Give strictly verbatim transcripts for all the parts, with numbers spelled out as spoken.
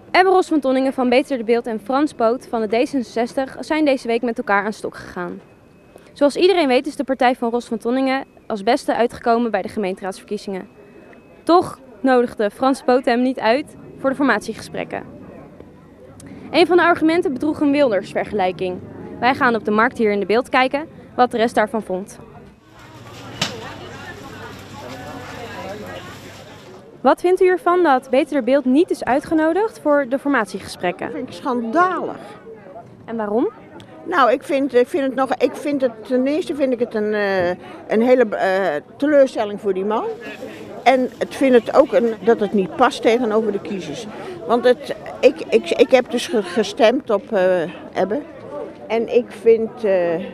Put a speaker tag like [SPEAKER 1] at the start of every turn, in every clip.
[SPEAKER 1] Ebbe Ros van Tonningen van Beter de Beeld en Frans Poot van de D zesenzestig zijn deze week met elkaar aan stok gegaan. Zoals iedereen weet is de partij van Ros van Tonningen als beste uitgekomen bij de gemeenteraadsverkiezingen. Toch nodigde Frans Poot hem niet uit voor de formatiegesprekken. Een van de argumenten bedroeg een Wilders-vergelijking. Wij gaan op de markt hier in de Beeld kijken wat de rest daarvan vond. Wat vindt u ervan dat Beter de Beeld niet is uitgenodigd voor de formatiegesprekken?
[SPEAKER 2] Dat vind ik schandalig.
[SPEAKER 1] En waarom?
[SPEAKER 2] Nou, ik vind, ik vind het nog. Ik vind het ten eerste vind ik het een, uh, een hele uh, teleurstelling voor die man. En ik vind het ook een, dat het niet past tegenover de kiezers. Want het, ik, ik, ik heb dus gestemd op uh, Ebbe. En ik vind uh, uh,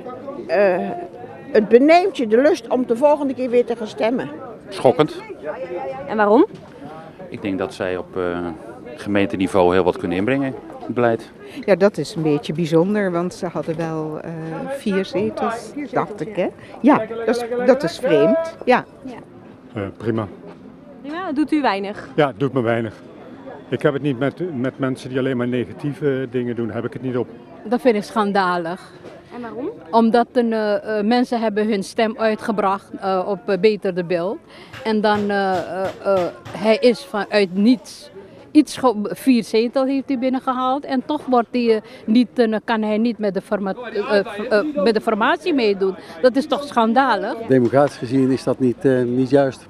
[SPEAKER 2] het beneemt je de lust om de volgende keer weer te gaan stemmen.
[SPEAKER 3] Schokkend.
[SPEAKER 1] En waarom?
[SPEAKER 3] Ik denk dat zij op uh, gemeenteniveau heel wat kunnen inbrengen, het beleid.
[SPEAKER 4] Ja, dat is een beetje bijzonder, want ze hadden wel uh, vier zetels, dacht ik, hè? Ja, dat is, dat is vreemd, ja.
[SPEAKER 1] ja.
[SPEAKER 5] Uh, prima.
[SPEAKER 1] Prima, doet u weinig?
[SPEAKER 5] Ja, het doet me weinig. Ik heb het niet met, met mensen die alleen maar negatieve dingen doen, heb ik het niet op.
[SPEAKER 6] Dat vind ik schandalig.
[SPEAKER 1] En waarom?
[SPEAKER 6] Omdat de, uh, mensen hebben hun stem uitgebracht uh, op uh, Beter de Beeld. En dan, uh, uh, uh, hij is vanuit niets, iets, vier zetels heeft hij binnengehaald. En toch wordt hij, uh, niet, uh, kan hij niet met de, forma, uh, uh, met de formatie meedoen. Dat is toch schandalig?
[SPEAKER 7] Democratisch gezien is dat niet, uh, niet juist.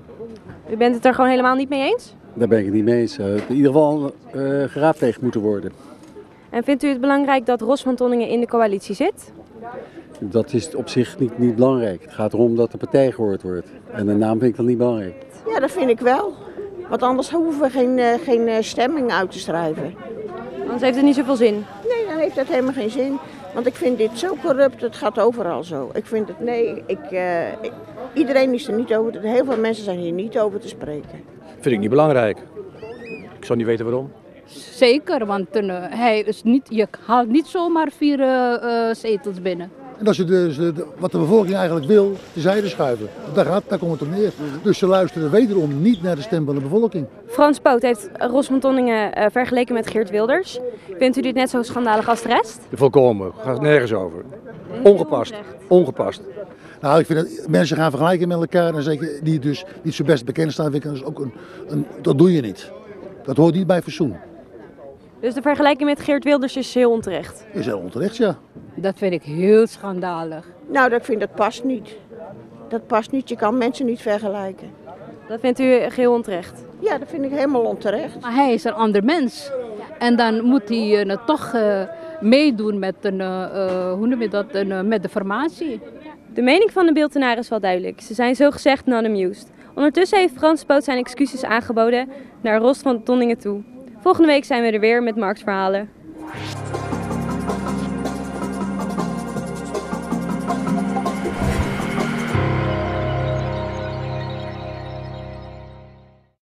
[SPEAKER 1] U bent het er gewoon helemaal niet mee eens?
[SPEAKER 7] Daar ben ik het niet mee eens. Uh, in ieder geval uh, geraadpleegd moeten worden.
[SPEAKER 1] En vindt u het belangrijk dat Ros van Tonningen in de coalitie zit?
[SPEAKER 7] Dat is op zich niet, niet belangrijk. Het gaat erom dat de partij gehoord wordt. En de naam vind ik dan niet belangrijk.
[SPEAKER 2] Ja, dat vind ik wel. Want anders hoeven we geen, uh, geen stemming uit te schrijven.
[SPEAKER 1] Anders heeft het niet zoveel zin.
[SPEAKER 2] Nee, dan heeft dat helemaal geen zin. Want ik vind dit zo corrupt, het gaat overal zo. Ik vind het, nee, ik, uh, ik, iedereen is er niet over, heel veel mensen zijn hier niet over te spreken.
[SPEAKER 8] Vind ik niet belangrijk. Ik zou niet weten waarom.
[SPEAKER 6] Zeker, want uh, hij is niet, je haalt niet zomaar vier uh, uh, zetels binnen.
[SPEAKER 9] En als je dus, uh, wat de bevolking eigenlijk wil, terzijde schuiven. Daar, gaat, daar komt het op neer. Dus ze luisteren wederom niet naar de stem van de bevolking.
[SPEAKER 1] Frans Poot heeft Ros van Tonningen uh, vergeleken met Geert Wilders. Vindt u dit net zo schandalig als de rest?
[SPEAKER 8] Volkomen, gaat nergens over. Ongepast, ongepast.
[SPEAKER 9] Nou, ik vind dat mensen gaan vergelijken met elkaar en zeker die dus niet zo best bekend staan, vind ik, dat, is ook een, een, dat doe je niet. Dat hoort niet bij fatsoen.
[SPEAKER 1] Dus de vergelijking met Geert Wilders is heel onterecht?
[SPEAKER 9] Is heel onterecht, ja.
[SPEAKER 6] Dat vind ik heel schandalig.
[SPEAKER 2] Nou, dat vind ik, dat past niet. Dat past niet, je kan mensen niet vergelijken.
[SPEAKER 1] Dat vindt u heel onterecht?
[SPEAKER 2] Ja, dat vind ik helemaal onterecht.
[SPEAKER 6] Maar hij is een ander mens. En dan moet hij uh, toch uh, meedoen met, een, uh, hoe noem je dat, uh, met de formatie.
[SPEAKER 1] De mening van de Beeltenaren is wel duidelijk. Ze zijn zogezegd non-amused. Ondertussen heeft Frans Poot zijn excuses aangeboden naar Ros van Tonningen toe. Volgende week zijn we er weer met marktverhalen.